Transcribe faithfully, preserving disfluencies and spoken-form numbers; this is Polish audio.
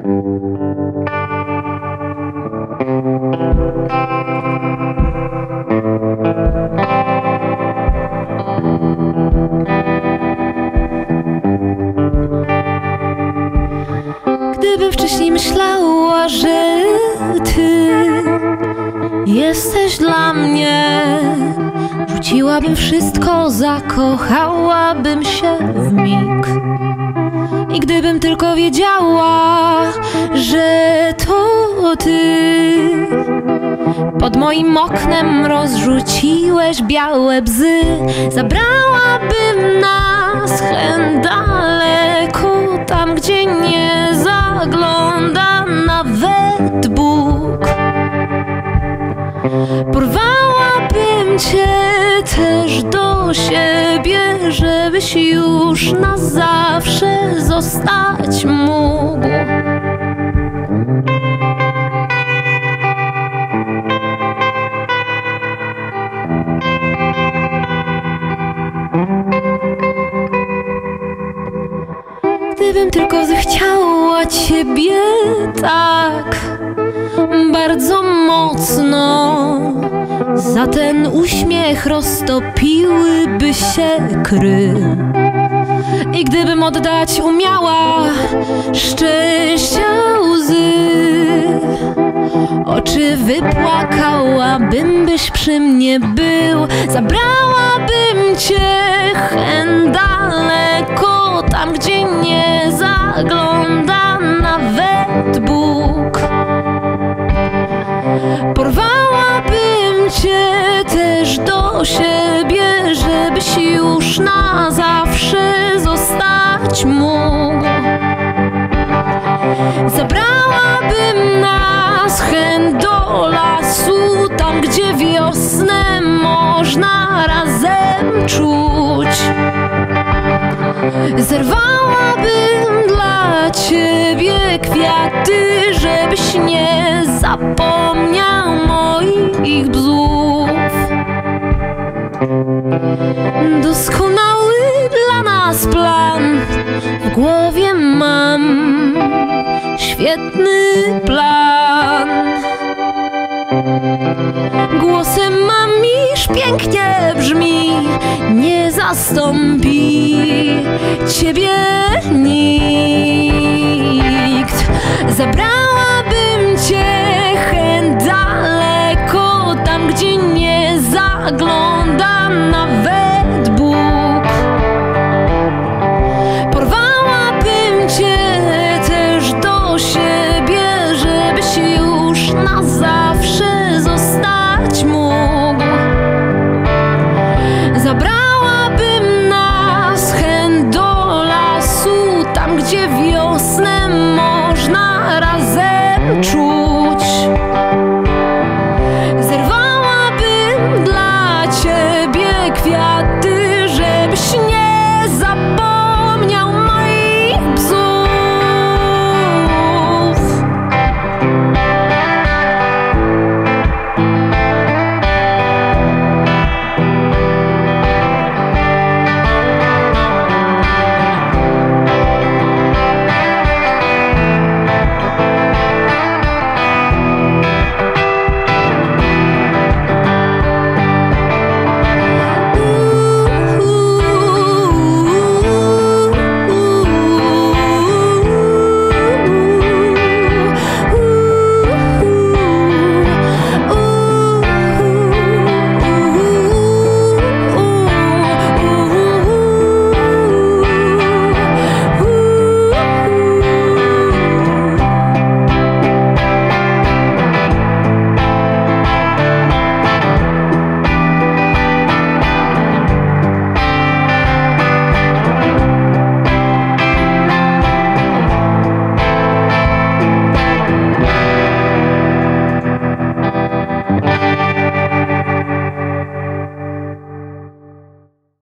Gdybym wcześniej myślała, że ty jesteś dla mnie, rzuciłabym wszystko, zakochałabym się w mig. I gdybym tylko wiedziała, że to ty pod moim oknem rozrzuciłeś białe bzy, zabrałabym nas hen daleko, tam gdzie nie zagląda nawet Bóg. Porwałabym cię też do siebie, żebyś już na zawsze zostać mógł. Gdybym tylko zechciała ciebie tak bardzo mocno, za ten uśmiech roztopiłyby się kry. I gdybym oddać umiała szczęścia łzy, oczy wypłakałabym, byś przy mnie był. Zabrałabym cię hen daleko, tam gdzie nie zagląda nawet Bóg. Porwałabym cię też do siebie, żebyś już na zawsze zostać mógł. Zabrałabym nas hen do lasu, tam gdzie wiosnę można razem czuć. Zerwałabym dla ciebie kwiaty, żebyś nie zapomniał moich bzów. Doskonały dla nas plan w głowie mam, świetny plan. Głosem mam iż pięknie brzmi, nie zastąpi ciebie nikt. Zabra